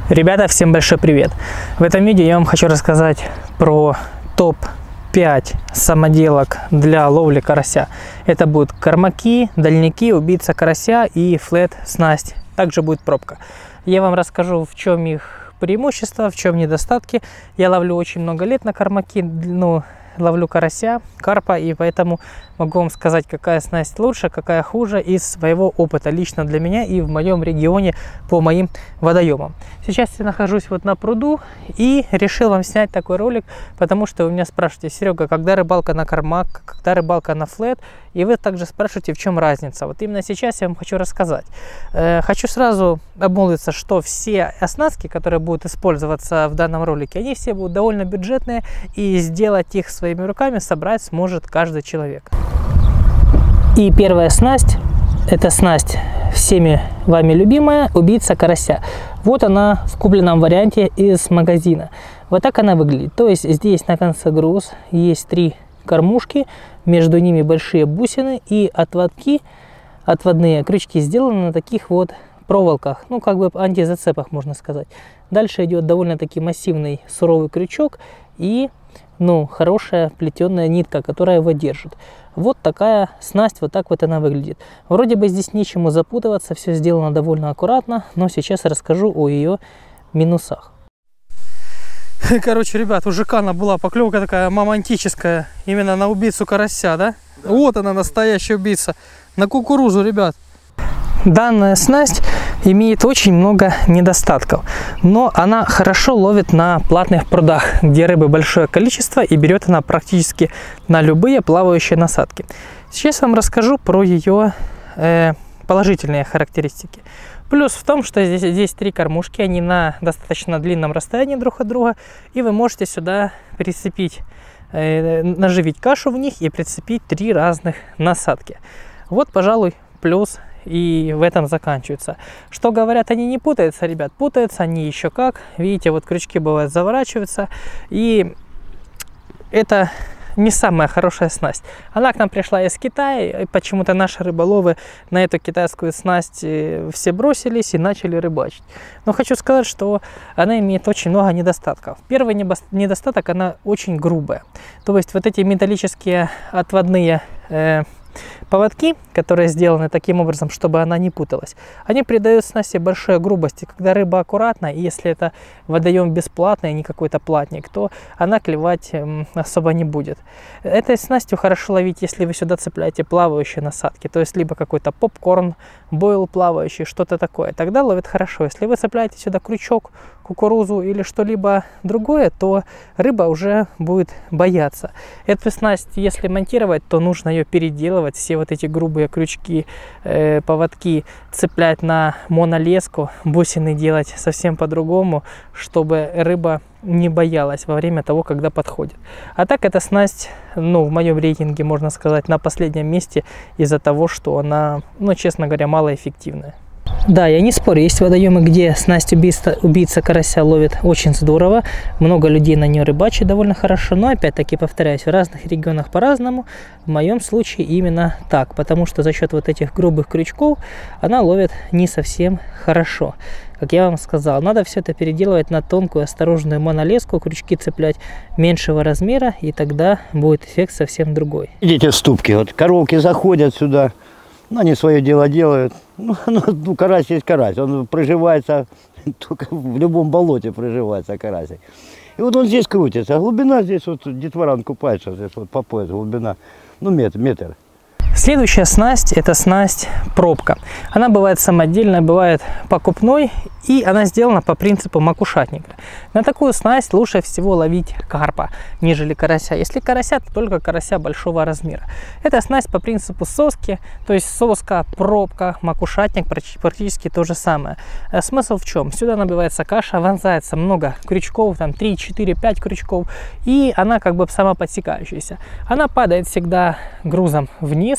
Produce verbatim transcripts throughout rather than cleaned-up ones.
Ребята, всем большой привет! В этом видео я вам хочу рассказать про топ пять самоделок для ловли карася. Это будут кормаки, дальники, убийца карася и флет снасть. Также будет пробка. Я вам расскажу, в чем их преимущества, в чем недостатки. Я ловлю очень много лет на кормаки, ну, ловлю карася, карпа, и поэтому могу вам сказать, какая снасть лучше, какая хуже из своего опыта лично для меня и в моем регионе по моим водоемам. Сейчас я нахожусь вот на пруду и решил вам снять такой ролик, потому что вы меня спрашиваете: Серега, когда рыбалка на кормак, когда рыбалка на флет, и вы также спрашиваете, в чем разница. Вот именно сейчас я вам хочу рассказать. Э, хочу сразу обмолвиться, что все оснастки, которые будут использоваться в данном ролике, они все будут довольно бюджетные, и сделать их своими руками собрать сможет каждый человек. И первая снасть, это снасть всеми вами любимая, убийца карася. Вот она в купленном варианте из магазина. Вот так она выглядит. То есть здесь на конце груз, есть три кормушки, между ними большие бусины и отводки, отводные крючки сделаны на таких вот проволоках, ну как бы антизацепах, можно сказать. Дальше идет довольно-таки массивный суровый крючок и ну, хорошая плетеная нитка, которая его держит. Вот такая снасть, вот так вот она выглядит. Вроде бы здесь нечему запутываться, все сделано довольно аккуратно, но сейчас я расскажу о ее минусах. Короче, ребят, у Жикана была поклевка такая мамонтическая, именно на убийцу карася, да? Да. Вот она, настоящая убийца. На кукурузу, ребят. Данная снасть имеет очень много недостатков, но она хорошо ловит на платных прудах, где рыбы большое количество, и берет она практически на любые плавающие насадки. Сейчас вам расскажу про ее э, положительные характеристики. Плюс в том, что здесь, здесь три кормушки, они на достаточно длинном расстоянии друг от друга, и вы можете сюда прицепить, э, наживить кашу в них и прицепить три разных насадки. Вот, пожалуй, плюс. И в этом заканчивается. Что говорят, они не путаются, ребят, путаются они еще как. Видите, вот крючки бывают заворачиваются. И это не самая хорошая снасть. Она к нам пришла из Китая, и почему-то наши рыболовы на эту китайскую снасть все бросились и начали рыбачить. Но хочу сказать, что она имеет очень много недостатков. Первый недостаток, она очень грубая. То есть вот эти металлические отводные э, поводки, которые сделаны таким образом, чтобы она не путалась, они придают снасти большой грубости. Когда рыба аккуратна, и если это водоем бесплатный, а не какой-то платник, то она клевать особо не будет. Этой снастью хорошо ловить, если вы сюда цепляете плавающие насадки, то есть либо какой-то попкорн, бойл плавающий, что-то такое, тогда ловит хорошо. Если вы цепляете сюда крючок, кукурузу или что-либо другое, то рыба уже будет бояться. Эту снасть, если монтировать, то нужно ее переделывать, все вот эти грубые крючки, э, поводки цеплять на монолеску, бусины делать совсем по-другому, чтобы рыба не боялась во время того, когда подходит. А так эта снасть, ну, в моем рейтинге, можно сказать, на последнем месте из-за того, что она, ну, честно говоря, малоэффективная. Да, я не спорю, есть водоемы, где снасть убийца, убийца карася ловит очень здорово, много людей на нее рыбачит довольно хорошо, но опять-таки повторяюсь, в разных регионах по-разному. В моем случае именно так, потому что за счет вот этих грубых крючков она ловит не совсем хорошо. Как я вам сказал, надо все это переделывать на тонкую осторожную монолеску, крючки цеплять меньшего размера, и тогда будет эффект совсем другой. Видите, ступки, вот коровки заходят сюда, ну, они свое дело делают. Ну, ну, карась есть карась, он проживается, только в любом болоте проживается карась. И вот он здесь крутится, а глубина здесь, вот детворан купается, здесь вот по пояс глубина, ну, метр, метр. Следующая снасть — это снасть пробка. Она бывает самодельная, бывает покупной, и она сделана по принципу макушатника. На такую снасть лучше всего ловить карпа, нежели карася. Если карася, то только карася большого размера. Это снасть по принципу соски, то есть соска, пробка, макушатник, практически то же самое. Смысл в чем? Сюда набивается каша, вонзается много крючков, там три, четыре, пять крючков, и она как бы сама подсекающаяся. Она падает всегда грузом вниз,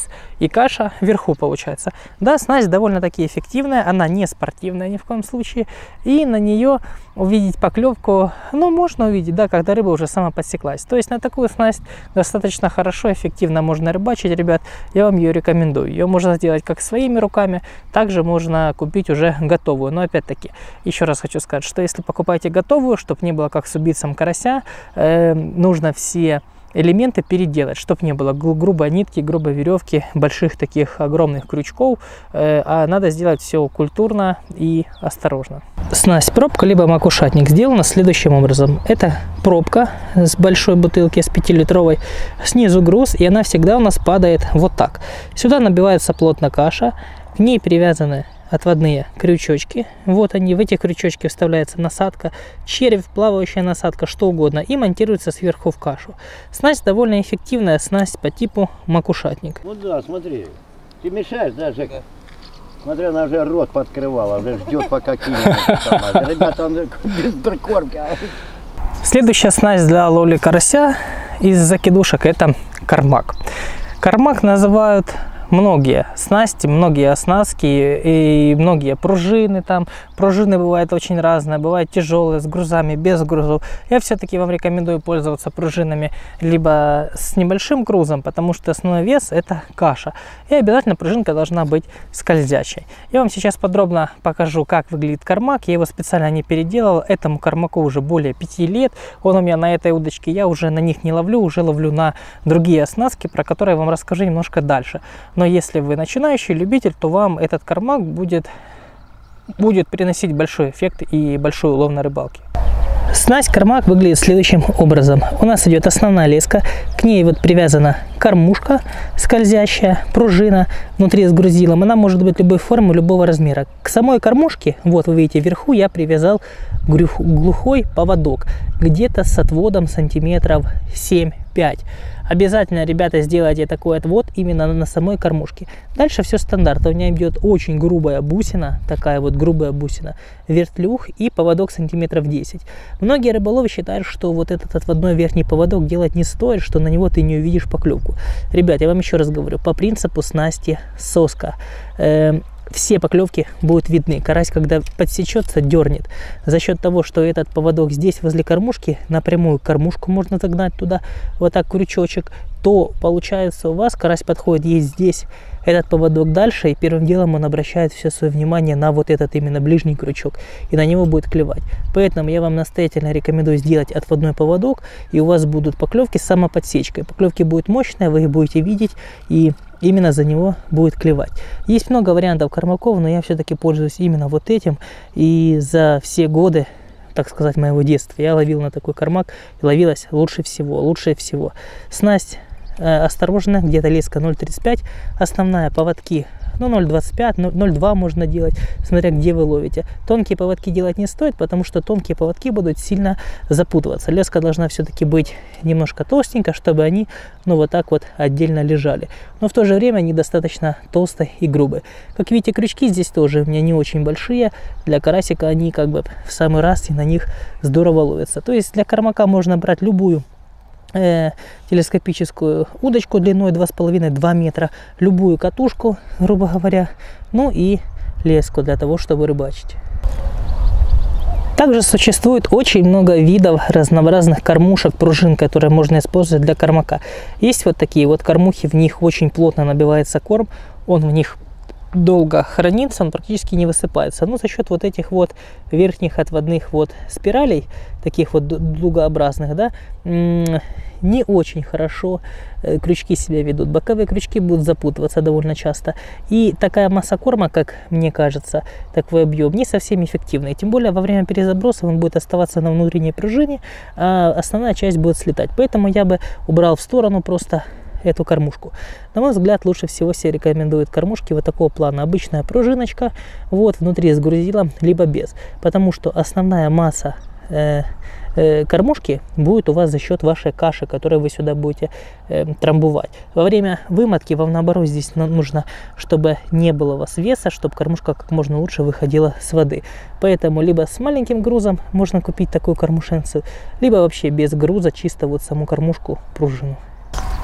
и каша вверху получается. Да, снасть довольно-таки эффективная, она не спортивная ни в коем случае, и на нее увидеть поклевку, ну, можно увидеть, да, когда рыба уже сама подсеклась. То есть на такую снасть достаточно хорошо, эффективно можно рыбачить, ребят, я вам ее рекомендую. Ее можно сделать как своими руками, также можно купить уже готовую. Но опять-таки, еще раз хочу сказать, что если покупаете готовую, чтобы не было как с убийцем карася, э, нужно все элементы переделать, чтобы не было грубой нитки, грубой веревки, больших таких огромных крючков, э, а надо сделать все культурно и осторожно. Снасть пробка либо макушатник сделана следующим образом. Это пробка с большой бутылки, с пятилитровой, снизу груз, и она всегда у нас падает вот так. Сюда набивается плотно каша, к ней привязаны отводные крючочки. Вот они, в эти крючочки вставляется насадка, червь, плавающая насадка, что угодно, и монтируется сверху в кашу. Снасть довольно эффективная, снасть по типу макушатник. Вот да, смотри, ты мешаешь, да, Жека? Смотри, она уже рот подкрывала, уже ждет, пока кинет. Ребята, он без прикормки. Следующая снасть для ловли карася из закидушек — это кармак. Кармак называют многие снасти, многие оснастки и многие пружины. Там пружины бывают очень разные, бывают тяжелые, с грузами, без грузов. Я все-таки вам рекомендую пользоваться пружинами либо с небольшим грузом, потому что основной вес — это каша. И обязательно пружинка должна быть скользящей. Я вам сейчас подробно покажу, как выглядит кармак. Я его специально не переделал. Этому кармаку уже более пяти лет. Он у меня на этой удочке. Я уже на них не ловлю, уже ловлю на другие оснастки, про которые я вам расскажу немножко дальше. Но если вы начинающий любитель, то вам этот кармак будет, будет приносить большой эффект и большой улов на рыбалке. Снасть кармак выглядит следующим образом. У нас идет основная леска, к ней вот привязана кормушка скользящая, пружина внутри с грузилом. Она может быть любой формы, любого размера. К самой кормушке, вот вы видите, вверху я привязал глухой поводок, где-то с отводом сантиметров семь-пять. Обязательно, ребята, сделайте такой отвод именно на самой кормушке. Дальше все стандартно. У меня идет очень грубая бусина, такая вот грубая бусина, вертлюг и поводок сантиметров десять. Многие рыболовы считают, что вот этот отводной верхний поводок делать не стоит, что на него ты не увидишь поклевку. Ребят, я вам еще раз говорю, по принципу снасти соска. Эм, все поклевки будут видны. Карась, когда подсечется, дернет. За счет того, что этот поводок здесь возле кормушки, напрямую кормушку можно загнать туда, вот так крючочек, то получается у вас карась подходит, есть здесь этот поводок дальше, и первым делом он обращает все свое внимание на вот этот именно ближний крючок, и на него будет клевать. Поэтому я вам настоятельно рекомендую сделать отводной поводок, и у вас будут поклевки с самоподсечкой. Поклевки будут мощные, вы их будете видеть, и именно за него будет клевать. Есть много вариантов кармаков, но я все-таки пользуюсь именно вот этим, и за все годы, так сказать, моего детства я ловил на такой кармак, и ловилась лучше всего, лучше всего. Снасть э, осторожно, где-то леска ноль тридцать пять, основная, поводки ну, ноль двадцать пять, ноль два можно делать, смотря где вы ловите. Тонкие поводки делать не стоит, потому что тонкие поводки будут сильно запутываться. Леска должна все-таки быть немножко толстенькая, чтобы они, ну, вот так вот отдельно лежали. Но в то же время они достаточно толстые и грубые. Как видите, крючки здесь тоже у меня не очень большие. Для карасика они как бы в самый раз, и на них здорово ловятся. То есть для кармака можно брать любую Э, телескопическую удочку длиной два с половиной — два метра, любую катушку, грубо говоря, ну и леску для того, чтобы рыбачить. Также существует очень много видов разнообразных кормушек, пружин, которые можно использовать для кормака. Есть вот такие вот кормухи, в них очень плотно набивается корм, он в них долго хранится, он практически не высыпается. Но за счет вот этих вот верхних отводных вот спиралей, таких вот дугообразных, да, не очень хорошо крючки себя ведут. Боковые крючки будут запутываться довольно часто. И такая масса корма, как мне кажется, такой объем, не совсем эффективный. Тем более во время перезаброса он будет оставаться на внутренней пружине, а основная часть будет слетать. Поэтому я бы убрал в сторону просто эту кормушку. На мой взгляд, лучше всего себе рекомендуют кормушки вот такого плана. Обычная пружиночка, вот внутри с грузилом, либо без. Потому что основная масса э, э, кормушки будет у вас за счет вашей каши, которую вы сюда будете э, трамбовать. Во время вымотки вам наоборот здесь нужно, чтобы не было у вас веса, чтобы кормушка как можно лучше выходила с воды. Поэтому либо с маленьким грузом можно купить такую кормушенцию, либо вообще без груза, чисто вот саму кормушку, пружину.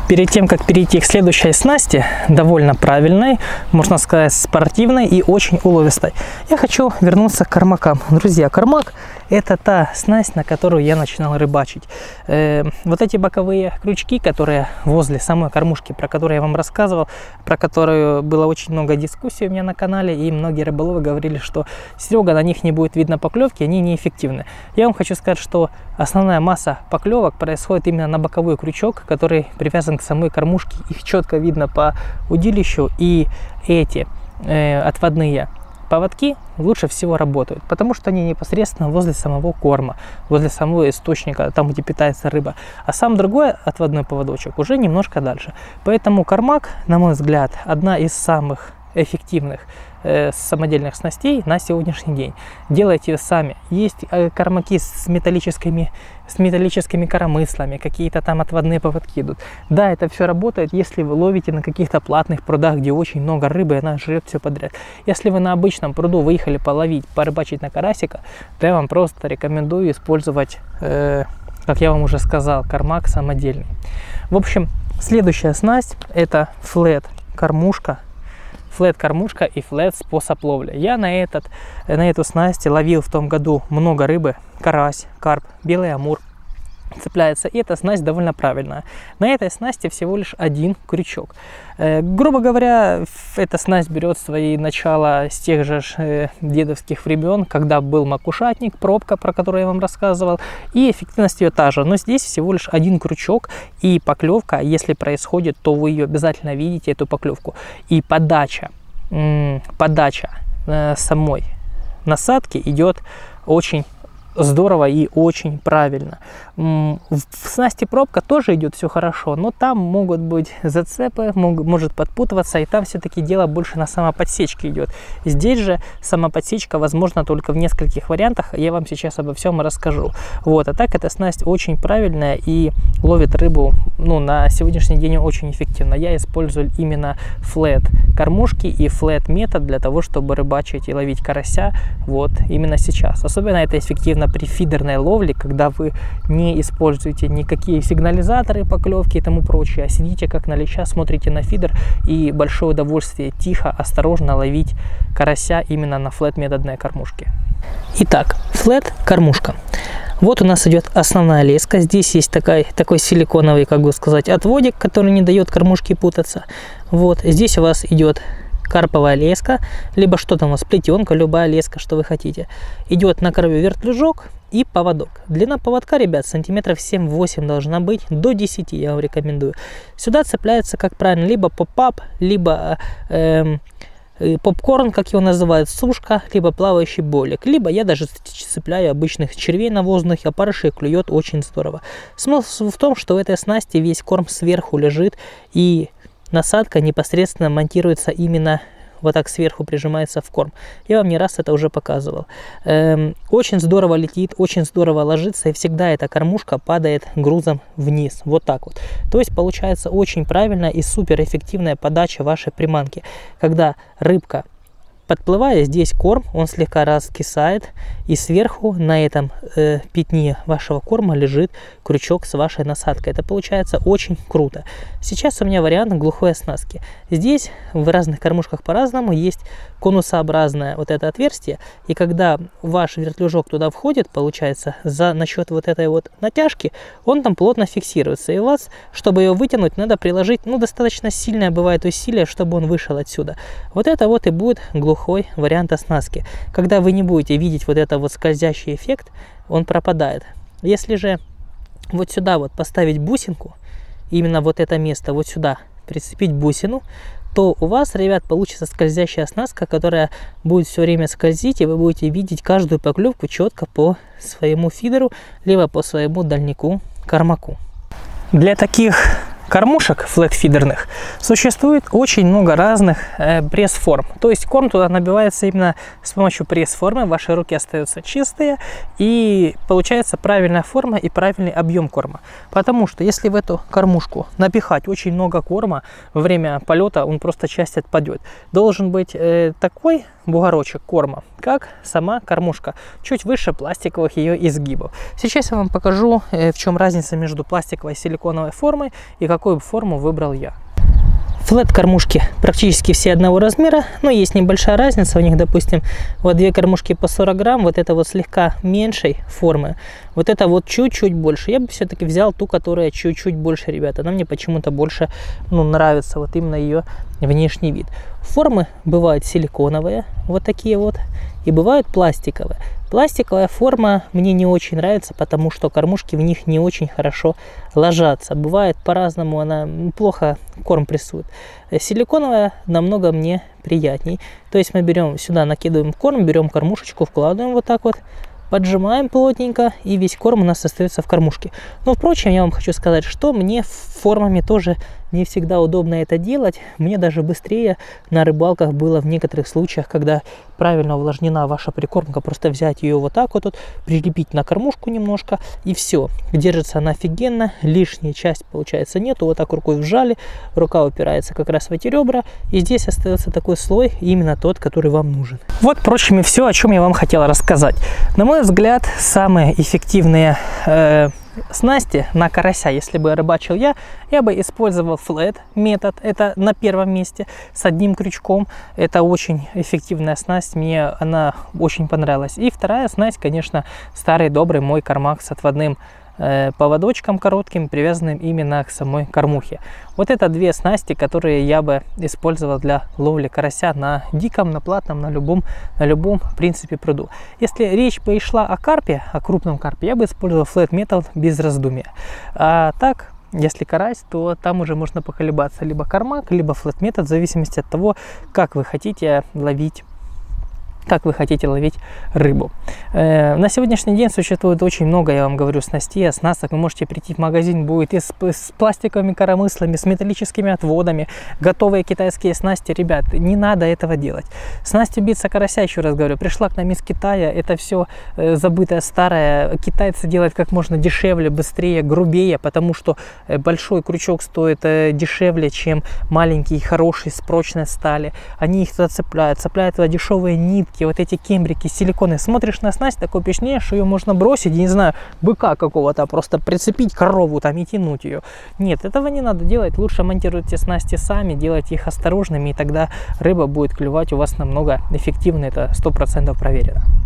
Перед тем, как перейти к следующей снасти, довольно правильной, можно сказать, спортивной и очень уловистой, я хочу вернуться к кармакам. Друзья, кармак – это та снасть, на которую я начинал рыбачить. Э, вот эти боковые крючки, которые возле самой кормушки, про которые я вам рассказывал, про которую было очень много дискуссий у меня на канале, и многие рыболовы говорили, что Серега, на них не будет видно поклевки, они неэффективны. Я вам хочу сказать, что основная масса поклевок происходит именно на боковой крючок, который привязан к самой кормушке. Их четко видно по удилищу, и эти э, отводные поводки лучше всего работают, потому что они непосредственно возле самого корма, возле самого источника, там, где питается рыба. А сам другой отводной поводочек уже немножко дальше. Поэтому кармак, на мой взгляд, одна из самых эффективных э, самодельных снастей на сегодняшний день. Делайте ее сами. Есть э, кармаки с металлическими, с металлическими коромыслами, какие-то там отводные поводки идут. Да, это все работает, если вы ловите на каких-то платных прудах, где очень много рыбы, и она жрет все подряд. Если вы на обычном пруду выехали половить, порыбачить на карасика, то я вам просто рекомендую использовать, э, как я вам уже сказал, кармак самодельный. В общем, следующая снасть – это флет-кормушка. Флет-кормушка и флет-способ ловли. Я на, этот, на эту снасть ловил в том году много рыбы, карась, карп, белый амур цепляется. И эта снасть довольно правильная. На этой снасти всего лишь один крючок. Э, грубо говоря, эта снасть берет свои начала с тех же э, дедовских времен, когда был макушатник, пробка, про которую я вам рассказывал, и эффективность ее та же. Но здесь всего лишь один крючок, и поклевка, если происходит, то вы ее обязательно видите, эту поклевку. И подача, м подача э, самой насадки идет очень здорово и очень правильно. В снасти пробка тоже идет все хорошо, но там могут быть зацепы, могут, может подпутываться, и там все-таки дело больше на самоподсечке идет. Здесь же самоподсечка возможна только в нескольких вариантах, я вам сейчас обо всем расскажу. Вот, а так эта снасть очень правильная и ловит рыбу, ну, на сегодняшний день очень эффективно. Я использую именно флет кормушки и флет метод для того, чтобы рыбачить и ловить карася вот именно сейчас. Особенно это эффективно при фидерной ловле, когда вы не используете никакие сигнализаторы, поклевки и тому прочее, а сидите как на леща, смотрите на фидер, и большое удовольствие тихо, осторожно ловить карася именно на флет-методной кормушке. Итак, флет-кормушка. Вот у нас идет основная леска. Здесь есть такой, такой силиконовый, как бы сказать, отводик, который не дает кормушке путаться. Вот здесь у вас идет карповая леска, либо что там у вас, плетенка, любая леска, что вы хотите. Идет на краю вертлюжок и поводок. Длина поводка, ребят, сантиметров семь-восемь должна быть, до десяти я вам рекомендую. Сюда цепляется, как правильно, либо поп-ап, либо эм, попкорн, как его называют, сушка, либо плавающий болик. Либо я даже цепляю обычных червей навозных, а опарышей клюет очень здорово. Смысл в том, что в этой снасти весь корм сверху лежит, и насадка непосредственно монтируется именно вот так сверху, прижимается в корм. Я вам не раз это уже показывал. Эм, очень здорово летит, очень здорово ложится, и всегда эта кормушка падает грузом вниз. Вот так вот. То есть получается очень правильная и супер эффективная подача вашей приманки. Когда рыбка, подплывая, здесь корм, он слегка раскисает, и сверху на этом э, пятне вашего корма лежит крючок с вашей насадкой. Это получается очень круто. Сейчас у меня вариант глухой оснастки. Здесь в разных кормушках по-разному есть конусообразное вот это отверстие, и когда ваш вертлюжок туда входит, получается, за насчет вот этой вот натяжки, он там плотно фиксируется, и у вас, чтобы ее вытянуть, надо приложить, ну, достаточно сильное бывает усилие, чтобы он вышел отсюда. Вот это вот и будет глухой вариант оснастки. Когда вы не будете видеть вот это вот скользящий эффект, он пропадает. Если же вот сюда вот поставить бусинку, именно вот это место, вот сюда прицепить бусину, то у вас, ребят, получится скользящая оснастка, которая будет все время скользить, и вы будете видеть каждую поклевку четко по своему фидеру, либо по своему дальнику кормаку. Для таких кормушек флет-фидерных существует очень много разных э, пресс-форм. То есть корм туда набивается именно с помощью пресс-формы, ваши руки остаются чистые, и получается правильная форма и правильный объем корма. Потому что если в эту кормушку напихать очень много корма, во время полета он просто часть отпадет. Должен быть э, такой бугорочек корма, как сама кормушка, чуть выше пластиковых ее изгибов. Сейчас я вам покажу, э, в чем разница между пластиковой и силиконовой формой, и как какую форму выбрал я. Флэт-кормушки практически все одного размера, но есть небольшая разница. У них, допустим, вот две кормушки по сорок грамм, вот это вот слегка меньшей формы, вот это вот чуть-чуть больше. Я бы все-таки взял ту, которая чуть-чуть больше, ребята. Она мне почему-то больше, ну, нравится, вот именно ее внешний вид. Формы бывают силиконовые, вот такие вот, и бывают пластиковые. Пластиковая форма мне не очень нравится, потому что кормушки в них не очень хорошо ложатся. Бывает по-разному, она плохо корм прессует. Силиконовая намного мне приятней. То есть мы берем сюда, накидываем корм, берем кормушечку, вкладываем вот так вот, поджимаем плотненько, и весь корм у нас остается в кормушке. Но, впрочем, я вам хочу сказать, что мне формами тоже не всегда удобно это делать. Мне даже быстрее на рыбалках было в некоторых случаях, когда правильно увлажнена ваша прикормка, просто взять ее вот так вот, вот прилепить на кормушку немножко, и все. Держится она офигенно, лишняя часть, получается, нету. Вот так рукой вжали, рука упирается как раз в эти ребра, и здесь остается такой слой, именно тот, который вам нужен. Вот, впрочем, и все, о чем я вам хотел рассказать. На мой взгляд, самые эффективные э, снасти на карася, если бы рыбачил я, я бы использовал флэт метод, это на первом месте, с одним крючком. Это очень эффективная снасть, мне она очень понравилась. И вторая снасть, конечно, старый добрый мой Кармак с отводным э, поводочком коротким, привязанным именно к самой кормухе. Вот это две снасти, которые я бы использовал для ловли карася на диком, на платном, на любом, на любом в принципе пруду. Если речь бы и шла о карпе, о крупном карпе, я бы использовал флэт метод без раздумия. А так, если карась, то там уже можно поколебаться либо Кармак, либо флэт метод, в зависимости от того, как вы хотите ловить как вы хотите ловить рыбу. Э, на сегодняшний день существует очень много, я вам говорю, снастей, оснасток. Вы можете прийти в магазин, будет и с, с пластиковыми коромыслами, с металлическими отводами, готовые китайские снасти. Ребят, не надо этого делать. Снасть убийца карася, еще раз говорю, пришла к нам из Китая, это все э, забытое старое. Китайцы делают как можно дешевле, быстрее, грубее, потому что э, большой крючок стоит э, дешевле, чем маленький, хороший, с прочной стали. Они их туда цепляют, цепляют туда дешевые нитки, вот эти кембрики, силиконы. Смотришь на снасть, такое впечатление, что ее можно бросить, не знаю, быка какого-то, просто прицепить корову там и тянуть ее. Нет, этого не надо делать. Лучше монтируйте снасти сами, делайте их осторожными, и тогда рыба будет клевать у вас намного эффективнее. Это сто процентов проверено.